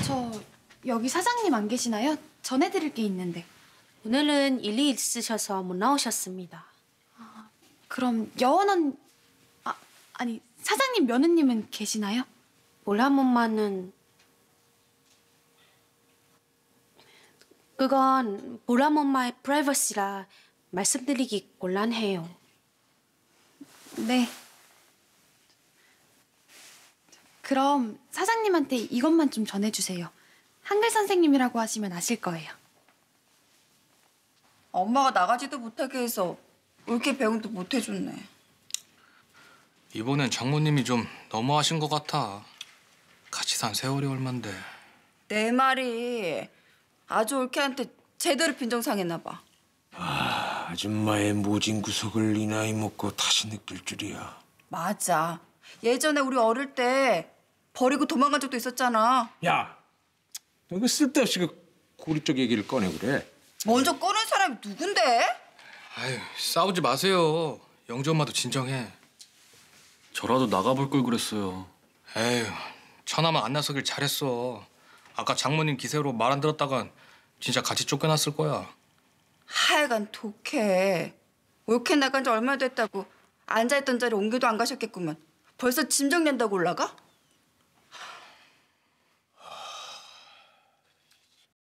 저 여기 사장님 안 계시나요? 전해드릴 게 있는데. 오늘은 일이 있으셔서 못 나오셨습니다. 그럼 여원 아니 사장님 며느님은 계시나요? 몰라 엄마는 그건 보람 엄마의 프라이버시라 말씀드리기 곤란해요. 네. 그럼 사장님한테 이것만 좀 전해주세요. 한글 선생님이라고 하시면 아실 거예요. 엄마가 나가지도 못하게 해서 옳게 배웅도 못 해줬네. 이번엔 장모님이 좀 너무하신 것 같아. 같이 산 세월이 얼만데. 내 말이 아주 옳게한테 제대로 빈정상했나 봐. 아, 아줌마의 모진 구석을 이 나이 먹고 다시 느낄 줄이야. 맞아. 예전에 우리 어릴 때 버리고 도망간 적도 있었잖아. 야, 너 이거 쓸데없이 그 고리 쪽 얘기를 꺼내 그래. 먼저 꺼낸 사람이 누군데? 아유, 싸우지 마세요. 영주 엄마도 진정해. 저라도 나가볼 걸 그랬어요. 에휴, 천하만 안 나서길 잘했어. 아까 장모님 기세로 말 안 들었다간 진짜 같이 쫓겨났을 거야. 하여간 독해. 옳게 나간 지 얼마 됐다고 앉아있던 자리 옮겨도 안 가셨겠구만. 벌써 짐 정리한다고 올라가?